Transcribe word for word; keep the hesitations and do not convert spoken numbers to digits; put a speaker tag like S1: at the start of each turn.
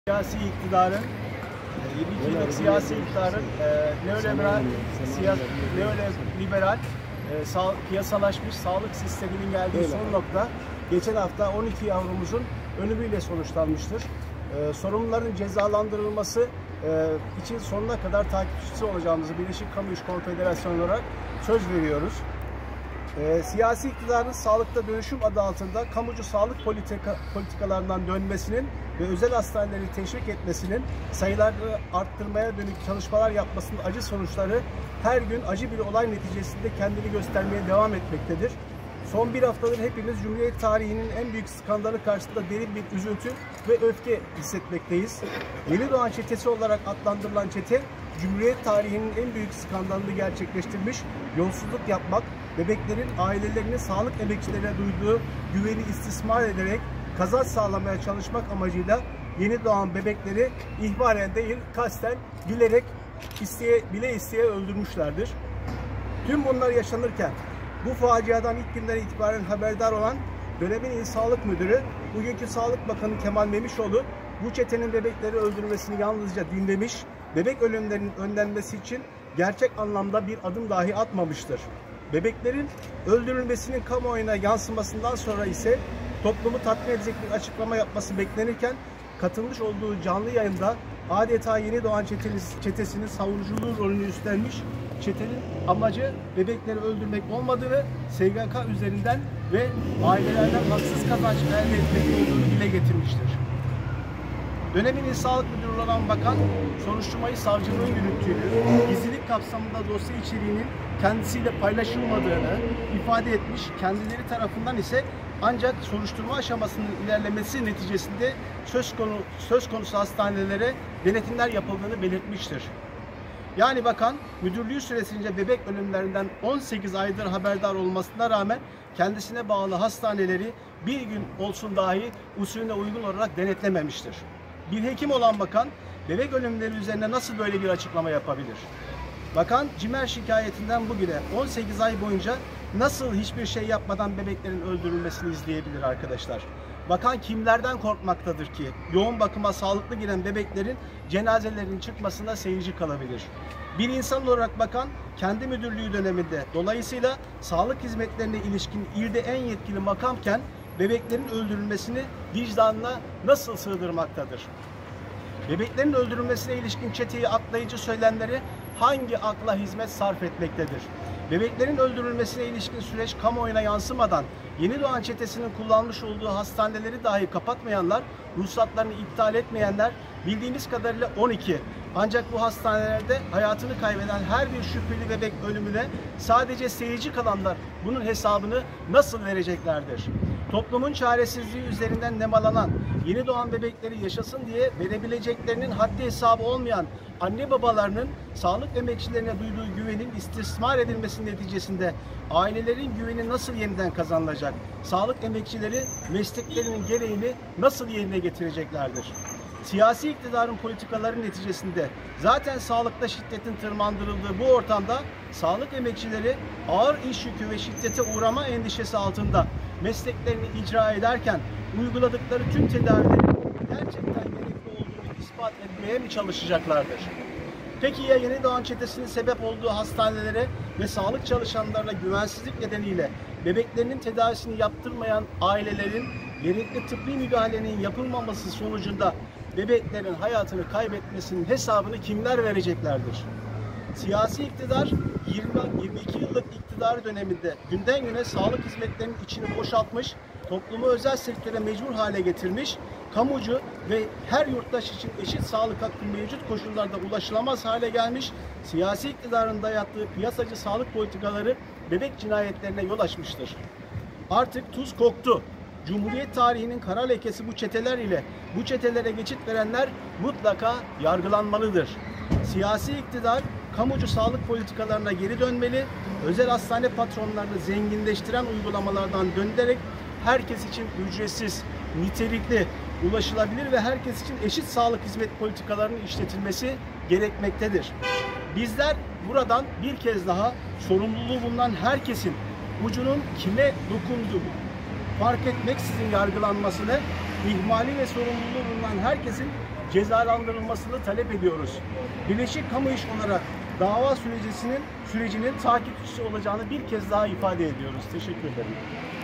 S1: Siyasi iktidarın, yirmi iki yıllık siyasi iktidarın e, neoliberal, siyasi, neoliberal e, sağ, piyasalaşmış sağlık sisteminin geldiği Öyle. son nokta geçen hafta on iki yavrumuzun ölümüyle sonuçlanmıştır. E, sorumluların cezalandırılması e, için sonuna kadar takipçisi olacağımızı Birleşik Kamu İş Konfederasyonu olarak söz veriyoruz. E, siyasi iktidarın sağlıkta dönüşüm adı altında kamucu sağlık politika, politikalarından dönmesinin ve özel hastaneleri teşvik etmesinin, sayıları arttırmaya dönük çalışmalar yapmasının acı sonuçları her gün acı bir olay neticesinde kendini göstermeye devam etmektedir. Son bir haftadır hepimiz Cumhuriyet tarihinin en büyük skandalı karşısında derin bir üzüntü ve öfke hissetmekteyiz. Yeni Doğan Çetesi olarak adlandırılan çete, Cumhuriyet tarihinin en büyük skandalını gerçekleştirmiş, yolsuzluk yapmak, bebeklerin ailelerinin sağlık emekçilerine duyduğu güveni istismar ederek kazanç sağlamaya çalışmak amacıyla yeni doğan bebekleri ihbaren değil, kasten, bilerek, isteye, bile isteye öldürmüşlerdir. Tüm bunlar yaşanırken bu faciadan ilk günden itibaren haberdar olan dönemin İl Sağlık Müdürü, bugünkü Sağlık Bakanı Kemal Memişoğlu, bu çetenin bebekleri öldürmesini yalnızca dinlemiş, bebek ölümlerinin önlenmesi için gerçek anlamda bir adım dahi atmamıştır. Bebeklerin öldürülmesinin kamuoyuna yansımasından sonra ise toplumu tatmin edecek bir açıklama yapması beklenirken katılmış olduğu canlı yayında adeta yeni doğan çetesinin savunuculuğu rolünü üstlenmiş, çetenin amacı bebekleri öldürmek olmadığını S G K üzerinden ve ailelerden haksız kazanç elde etmek olduğunu dile getirmiştir. Dönemin İl Sağlık Müdürü olan bakan, soruşturmayı savcılığın yürüttüğünü, gizlilik kapsamında dosya içeriğinin kendisiyle paylaşılmadığını ifade etmiş, kendileri tarafından ise ancak soruşturma aşamasının ilerlemesi neticesinde söz, konu, söz konusu hastanelere denetimler yapıldığını belirtmiştir. Yani bakan, müdürlüğü süresince bebek ölümlerinden on sekiz aydır haberdar olmasına rağmen kendisine bağlı hastaneleri bir gün olsun dahi usulüne uygun olarak denetlememiştir. Bir hekim olan bakan, bebek ölümleri üzerine nasıl böyle bir açıklama yapabilir? Bakan, CİMER şikayetinden bugüne on sekiz ay boyunca nasıl hiçbir şey yapmadan bebeklerin öldürülmesini izleyebilir arkadaşlar? Bakan kimlerden korkmaktadır ki yoğun bakıma sağlıklı giren bebeklerin cenazelerinin çıkmasına seyirci kalabilir? Bir insan olarak bakan kendi müdürlüğü döneminde dolayısıyla sağlık hizmetlerine ilişkin ilde en yetkili makamken bebeklerin öldürülmesini vicdanına nasıl sığdırmaktadır? Bebeklerin öldürülmesine ilişkin çeteyi aklayıcı söylemleri hangi akla hizmet sarf etmektedir? Bebeklerin öldürülmesine ilişkin süreç kamuoyuna yansımadan yeni doğan çetesinin kullanmış olduğu hastaneleri dahi kapatmayanlar, ruhsatlarını iptal etmeyenler bildiğimiz kadarıyla on iki. Ancak bu hastanelerde hayatını kaybeden her bir şüpheli bebek ölümüne sadece seyirci kalanlar bunun hesabını nasıl vereceklerdir? Toplumun çaresizliği üzerinden nemalanan, yeni doğan bebekleri yaşasın diye verebileceklerinin haddi hesabı olmayan anne babalarının sağlık emekçilerine duyduğu güvenin istismar edilmesi neticesinde ailelerin güveni nasıl yeniden kazanılacak? Sağlık emekçileri mesleklerinin gereğini nasıl yerine getireceklerdir? Siyasi iktidarın politikaları neticesinde zaten sağlıkta şiddetin tırmandırıldığı bu ortamda sağlık emekçileri ağır iş yükü ve şiddete uğrama endişesi altında mesleklerini icra ederken uyguladıkları tüm tedavilerin gerçekten gerekli olduğunu ispat etmeye mi çalışacaklardır? Peki ya yeni doğan çetesinin sebep olduğu hastanelere ve sağlık çalışanlarına güvensizlik nedeniyle bebeklerinin tedavisini yaptırmayan ailelerin gerekli tıbbi müdahalenin yapılmaması sonucunda bebeklerin hayatını kaybetmesinin hesabını kimler vereceklerdir? Siyasi iktidar yirmi yirmi iki yıllık iktidar döneminde günden güne sağlık hizmetlerinin içini boşaltmış, toplumu özel sektöre mecbur hale getirmiş, kamucu ve her yurttaş için eşit sağlık hakkı mevcut koşullarda ulaşılamaz hale gelmiş, siyasi iktidarın dayattığı piyasacı sağlık politikaları bebek cinayetlerine yol açmıştır. Artık tuz koktu. Cumhuriyet tarihinin kara lekesi bu çeteler ile bu çetelere geçit verenler mutlaka yargılanmalıdır. Siyasi iktidar kamucu sağlık politikalarına geri dönmeli, özel hastane patronlarını zenginleştiren uygulamalardan döndürerek herkes için ücretsiz, nitelikli, ulaşılabilir ve herkes için eşit sağlık hizmet politikalarının işletilmesi gerekmektedir. Bizler buradan bir kez daha sorumluluğu bulunan herkesin ucunun kime dokunduğu fark etmeksizin yargılanmasını, ihmali ve sorumluluğu bulunan herkesin cezalandırılmasını talep ediyoruz. Birleşik Kamu İş olarak dava sürecinin sürecinin takipçisi olacağını bir kez daha ifade ediyoruz. Teşekkür ederim.